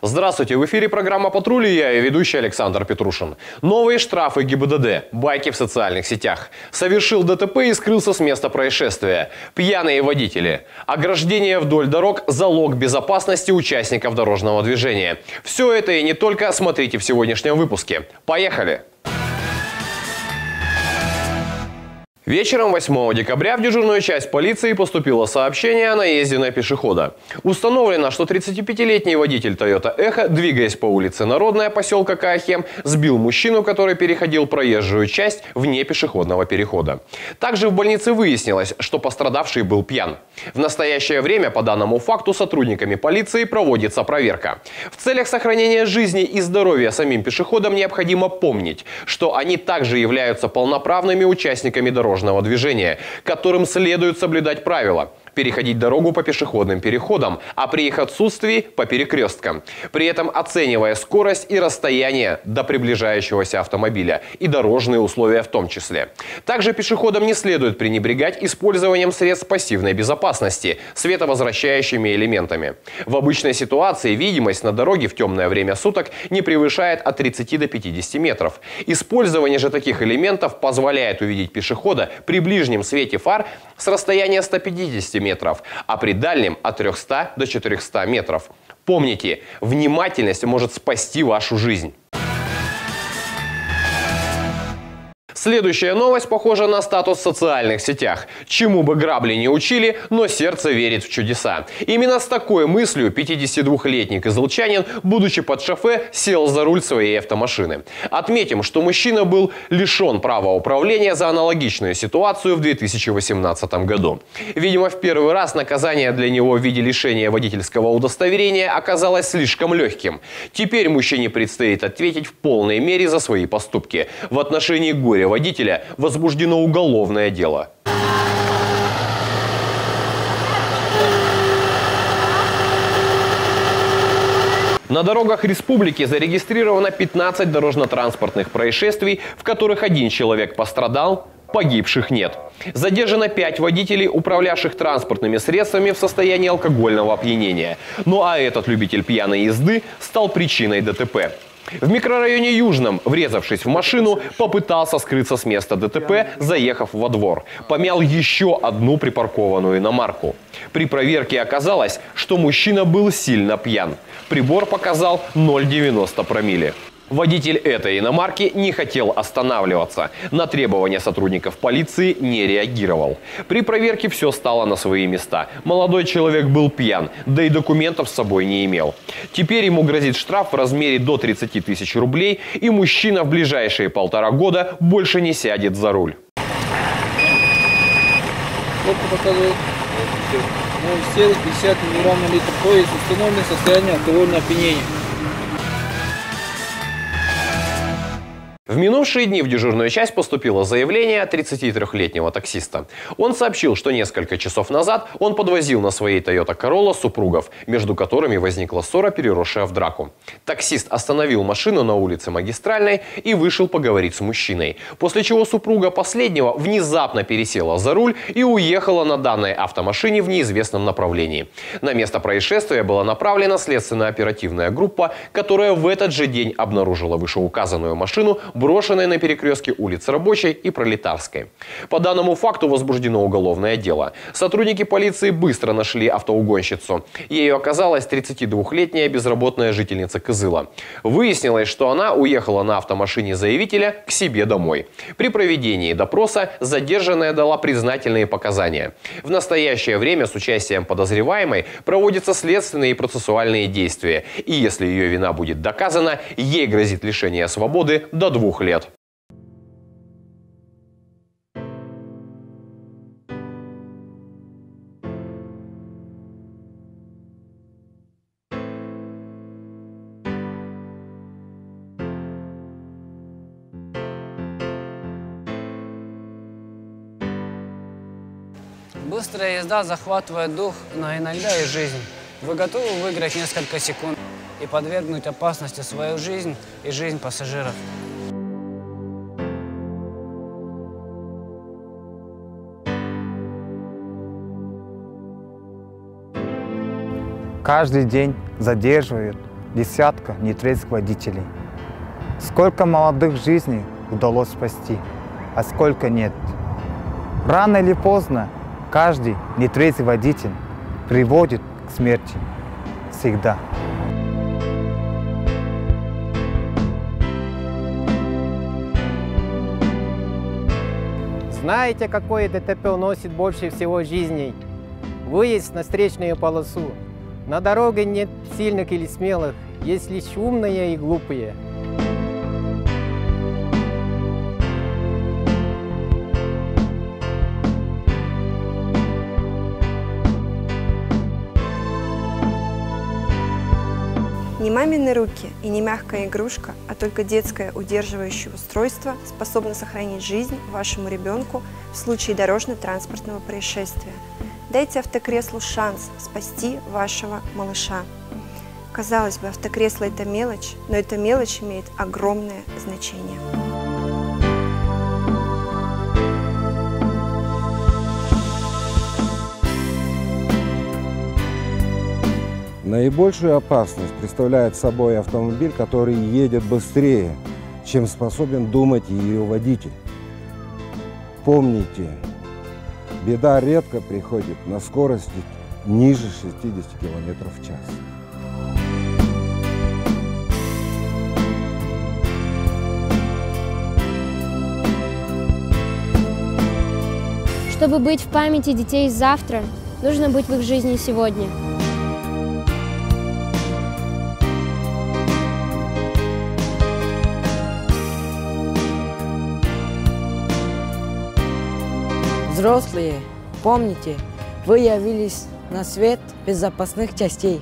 Здравствуйте, в эфире программа «Патруль» и я, ее ведущий Александр Петрушин. Новые штрафы ГИБДД, байки в социальных сетях. Совершил ДТП и скрылся с места происшествия. Пьяные водители. Ограждение вдоль дорог – залог безопасности участников дорожного движения. Все это и не только смотрите в сегодняшнем выпуске. Поехали! Вечером 8 декабря в дежурную часть полиции поступило сообщение о наезде на пешехода. Установлено, что 35-летний водитель Toyota Echo, двигаясь по улице Народная поселка Каахем, сбил мужчину, который переходил проезжую часть вне пешеходного перехода. Также в больнице выяснилось, что пострадавший был пьян. В настоящее время по данному факту сотрудниками полиции проводится проверка. В целях сохранения жизни и здоровья самим пешеходам необходимо помнить, что они также являются полноправными участниками дорожного движения, которым следует соблюдать правила. Переходить дорогу по пешеходным переходам, а при их отсутствии по перекресткам. При этом оценивая скорость и расстояние до приближающегося автомобиля и дорожные условия в том числе. Также пешеходам не следует пренебрегать использованием средств пассивной безопасности, световозвращающими элементами. В обычной ситуации видимость на дороге в темное время суток не превышает от 30 до 50 метров. Использование же таких элементов позволяет увидеть пешехода при ближнем свете фар с расстояния 150 метров, а при дальнем от 300 до 400 метров. Помните, внимательность может спасти вашу жизнь. Следующая новость похожа на статус в социальных сетях. Чему бы грабли не учили, но сердце верит в чудеса. Именно с такой мыслью 52-летний кызылчанин, будучи под шофе, сел за руль своей автомашины. Отметим, что мужчина был лишен права управления за аналогичную ситуацию в 2018 году. Видимо, в первый раз наказание для него в виде лишения водительского удостоверения оказалось слишком легким. Теперь мужчине предстоит ответить в полной мере за свои поступки. В отношении горя-водителя возбуждено уголовное дело. На дорогах республики зарегистрировано 15 дорожно-транспортных происшествий, в которых один человек пострадал, погибших нет. Задержано 5 водителей, управлявших транспортными средствами в состоянии алкогольного опьянения. Ну а этот любитель пьяной езды стал причиной ДТП. В микрорайоне Южном, врезавшись в машину, попытался скрыться с места ДТП, заехав во двор. Помял еще одну припаркованную иномарку. При проверке оказалось, что мужчина был сильно пьян. Прибор показал 0,90 промилле. Водитель этой иномарки не хотел останавливаться. На требования сотрудников полиции не реагировал. При проверке все стало на свои места. Молодой человек был пьян, да и документов с собой не имел. Теперь ему грозит штраф в размере до 30 тысяч рублей, и мужчина в ближайшие 1,5 года больше не сядет за руль. Сел 50 мг на литр, то есть установлено состояние алкогольного опьянения. В минувшие дни в дежурную часть поступило заявление от 33-летнего таксиста. Он сообщил, что несколько часов назад он подвозил на своей Toyota Corolla супругов, между которыми возникла ссора, переросшая в драку. Таксист остановил машину на улице Магистральной и вышел поговорить с мужчиной. После чего супруга последнего внезапно пересела за руль и уехала на данной автомашине в неизвестном направлении. На место происшествия была направлена следственно-оперативная группа, которая в этот же день обнаружила вышеуказанную машину, брошенной на перекрестке улиц Рабочей и Пролетарской. По данному факту возбуждено уголовное дело. Сотрудники полиции быстро нашли автоугонщицу. Ею оказалась 32-летняя безработная жительница Кызыла. Выяснилось, что она уехала на автомашине заявителя к себе домой. При проведении допроса задержанная дала признательные показания. В настоящее время с участием подозреваемой проводятся следственные и процессуальные действия. И если ее вина будет доказана, ей грозит лишение свободы до 2 лет. Быстрая езда захватывает дух, но иногда и жизнь. Вы готовы выиграть несколько секунд и подвергнуть опасности свою жизнь и жизнь пассажиров? Каждый день задерживают, десятка нетрезвых водителей. Сколько молодых жизней удалось спасти, а сколько нет. Рано или поздно каждый нетрезвый водитель приводит к смерти. Всегда. Знаете, какое ДТП уносит больше всего жизней? Выезд на встречную полосу. На дороге нет сильных или смелых, есть лишь умные и глупые. Не мамины руки и не мягкая игрушка, а только детское удерживающее устройство способно сохранить жизнь вашему ребенку в случае дорожно-транспортного происшествия. Дайте автокреслу шанс спасти вашего малыша. Казалось бы, автокресло – это мелочь, но эта мелочь имеет огромное значение. Наибольшую опасность представляет собой автомобиль, который едет быстрее, чем способен думать ее водитель. Помните, беда редко приходит на скорости ниже 60 км в час. Чтобы быть в памяти детей завтра, нужно быть в их жизни сегодня. Взрослые, помните, вы явились на свет безопасных частей.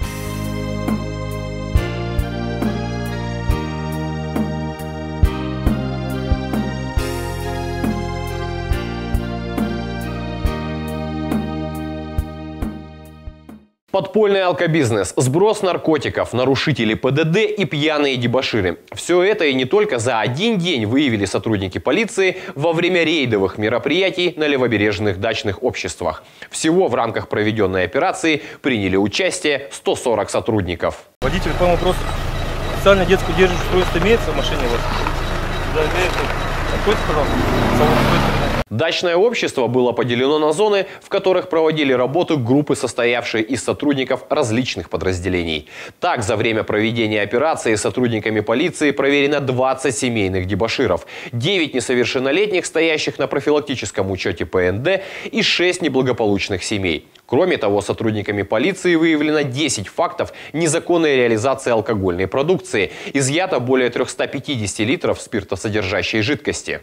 Подпольный алкобизнес, сброс наркотиков, нарушители ПДД и пьяные дебоширы. Все это и не только за один день выявили сотрудники полиции во время рейдовых мероприятий на левобережных дачных обществах. Всего в рамках проведенной операции приняли участие 140 сотрудников. Водитель по вопросу. Специально детское удерживающее устройство имеется в машине? Да, имеется. Откройте, пожалуйста. Дачное общество было поделено на зоны, в которых проводили работу группы, состоявшие из сотрудников различных подразделений. Так, за время проведения операции сотрудниками полиции проверено 20 семейных дебоширов, 9 несовершеннолетних, стоящих на профилактическом учете ПНД, и 6 неблагополучных семей. Кроме того, сотрудниками полиции выявлено 10 фактов незаконной реализации алкогольной продукции. Изъято более 350 литров спиртосодержащей жидкости.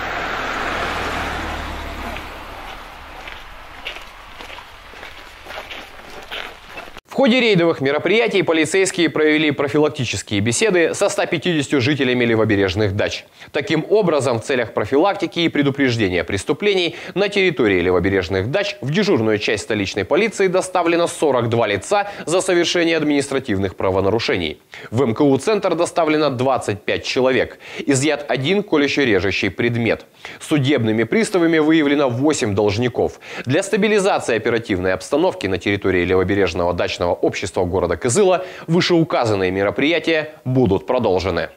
В ходе рейдовых мероприятий полицейские провели профилактические беседы со 150 жителями левобережных дач. Таким образом, в целях профилактики и предупреждения преступлений на территории левобережных дач в дежурную часть столичной полиции доставлено 42 лица за совершение административных правонарушений. В МКУ-центр доставлено 25 человек. Изъят один колюще-режущий предмет. Судебными приставами выявлено 8 должников. Для стабилизации оперативной обстановки на территории левобережного дачного общества города Кызыла вышеуказанные мероприятия будут продолжены.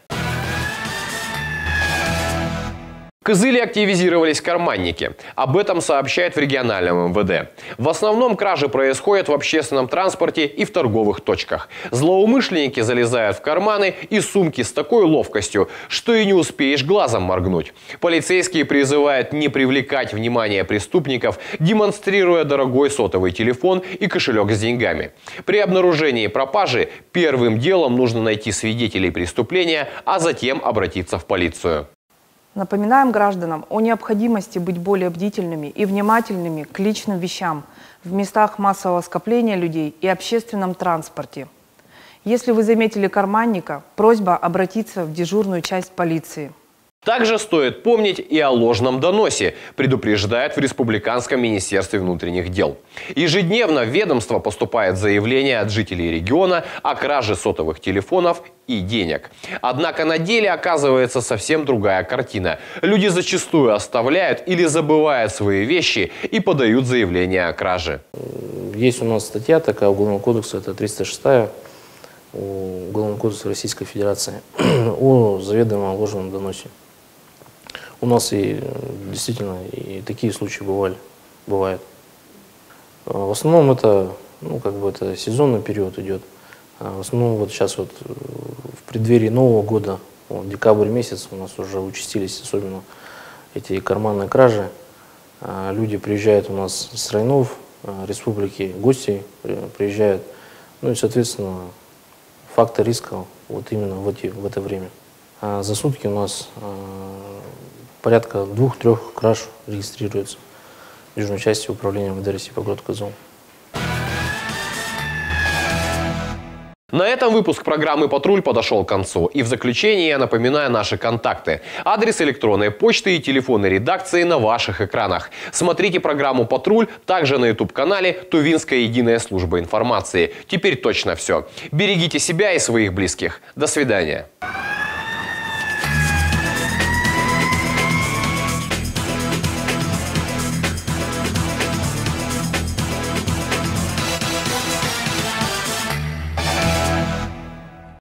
В Кызыле активизировались карманники. Об этом сообщает в региональном МВД. В основном кражи происходят в общественном транспорте и в торговых точках. Злоумышленники залезают в карманы и сумки с такой ловкостью, что и не успеешь глазом моргнуть. Полицейские призывают не привлекать внимание преступников, демонстрируя дорогой сотовый телефон и кошелек с деньгами. При обнаружении пропажи первым делом нужно найти свидетелей преступления, а затем обратиться в полицию. Напоминаем гражданам о необходимости быть более бдительными и внимательными к личным вещам в местах массового скопления людей и общественном транспорте. Если вы заметили карманника, просьба обратиться в дежурную часть полиции. Также стоит помнить и о ложном доносе, предупреждает в Республиканском министерстве внутренних дел. Ежедневно в ведомство поступает заявление от жителей региона о краже сотовых телефонов и денег. Однако на деле оказывается совсем другая картина. Люди зачастую оставляют или забывают свои вещи и подают заявление о краже. Есть у нас статья такая Уголовного кодекса, это 306-я. Уголовного кодекса Российской Федерации о заведомо ложном доносе. У нас и действительно и такие случаи бывают. В основном это, это сезонный период идет. В основном вот сейчас вот в преддверии Нового года, декабрь месяц, у нас уже участились особенно эти карманные кражи. Люди приезжают у нас с районов республики, гости приезжают. Ну и, соответственно, факты риска вот именно в это время. За сутки у нас порядка 2-3 краж регистрируется в южной части управления МВД России по городу Козлову. На этом выпуск программы «Патруль» подошел к концу. И в заключение я напоминаю наши контакты. Адрес электронной почты и телефоны редакции на ваших экранах. Смотрите программу «Патруль» также на YouTube-канале Тувинская единая служба информации. Теперь точно все. Берегите себя и своих близких. До свидания.